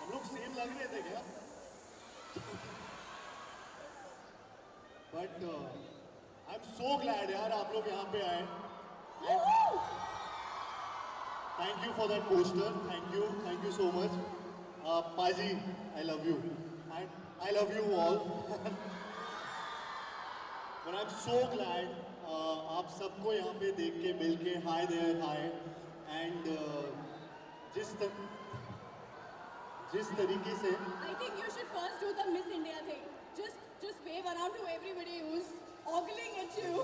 हम लोग सेम लग रहे थे क्या? But I am so glad यार आप लोग यहाँ पे आए. Thank you for that poster. Thank you so much. पाजी, I love you and I love you all. But I am so glad आप सबको यहाँ पे देख के मिल के हाय देयर हाय. एंड जिस तरीके से I think you should first do the Miss India thing. Just wave around to everybody who's ogling at you.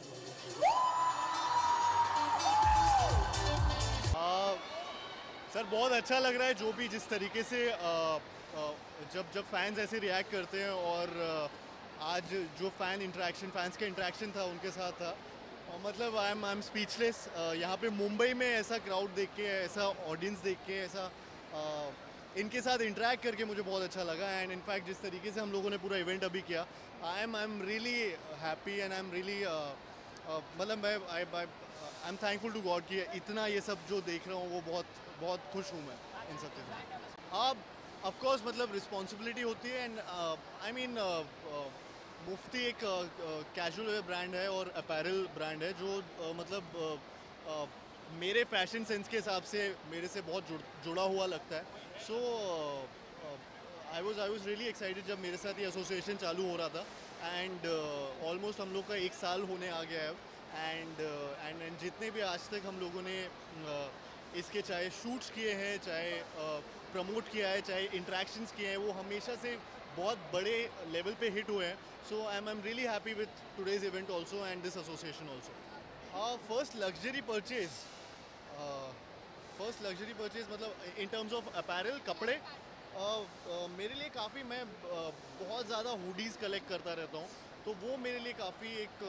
Sir बहुत अच्छा लग रहा है जो भी जिस तरीके से जब फैंस ऐसे रिएक्ट करते हैं और आज जो फैंस का इंटरेक्शन था उनके साथ था. मतलब आई एम स्पीचलेस. यहाँ पे मुंबई में ऐसा क्राउड देख के, ऐसा ऑडियंस देख के, ऐसा इनके साथ इंटरेक्ट करके मुझे बहुत अच्छा लगा. एंड इनफैक्ट जिस तरीके से हम लोगों ने पूरा इवेंट अभी किया, I am really happy and I am really मतलब I am thankful to God कि इतना ये सब जो देख रहा हूँ वो बहुत खुश हूँ मैं इन सब चीज़ों. अब ऑफकोर्स मतलब रिस्पॉन्सिबिलिटी होती है. एंड आई मीन मुफ्ती एक कैजुअल वेयर ब्रांड है और अपैरल ब्रांड है जो मतलब मेरे फैशन सेंस के हिसाब से मेरे से बहुत जुड़ा हुआ लगता है. So I was really excited जब मेरे साथ ये एसोसिएशन चालू हो रहा था. एंड ऑलमोस्ट हम लोग का 1 साल होने आ गया है. एंड जितने भी आज तक हम लोगों ने इसके चाहे शूट्स किए हैं, चाहे प्रमोट किया है, चाहे इंट्रैक्शंस किए हैं, वो हमेशा से बहुत बड़े लेवल पे हिट हुए हैं. So I am really happy with today's event also and this association also. First luxury purchase मतलब इन टर्म्स ऑफ अपैरल कपड़े मेरे लिए काफ़ी, मैं बहुत ज़्यादा हुडीज़ कलेक्ट करता रहता हूँ. तो वो मेरे लिए काफ़ी एक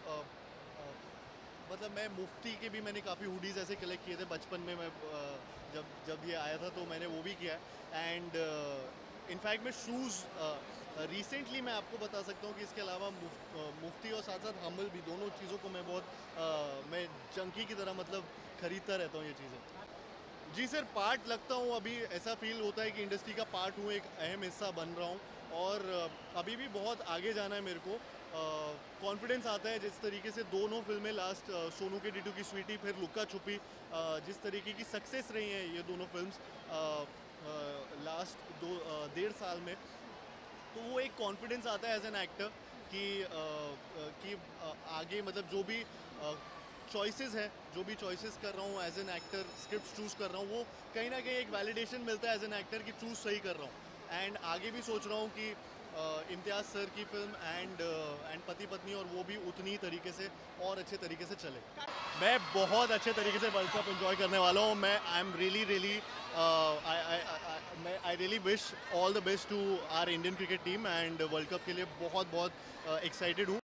मतलब मैं मुफ्ती के भी मैंने काफ़ी हुडीज़ ऐसे कलेक्ट किए थे बचपन में. मैं जब ये आया था तो मैंने वो भी किया. एंड इनफैक्ट मैं शूज़ रिसेंटली मैं आपको बता सकता हूँ कि इसके अलावा मुफ्ती और साथ साथ हमल भी, दोनों चीज़ों को मैं मैं जंकी की तरह मतलब ख़रीदता रहता हूँ ये चीज़ें. जी सर, पार्ट लगता हूँ. अभी ऐसा फील होता है कि इंडस्ट्री का पार्ट हूँ, एक अहम हिस्सा बन रहा हूँ. और अभी भी बहुत आगे जाना है मेरे को. कॉन्फिडेंस आता है जिस तरीके से दोनों फिल्में लास्ट सोनू के डिटू की स्वीटी, फिर लुक्का छुपी, जिस तरीके की सक्सेस रही हैं ये दोनों फिल्म्स लास्ट 1.5 साल में. तो वो एक कॉन्फिडेंस आता है एज एन एक्टर कि आगे मतलब जो भी चॉइसेस है, जो भी चॉइसेस कर रहा हूँ as an actor, script choose कर रहा हूँ, वो कहीं ना कहीं एक वैलिडेशन मिलता है एज एन एक्टर कि चूज़ सही कर रहा हूँ. एंड आगे भी सोच रहा हूँ कि इम्तियाज़ सर की फिल्म एंड पति पत्नी और वो भी उतनी तरीके से और अच्छे तरीके से चले. मैं बहुत अच्छे तरीके से वर्ल्ड कप एंजॉय करने वाला हूँ. मैं I am really I really wish all the best to our Indian cricket team. And world cup के लिए बहुत एक्साइटेड हूँ.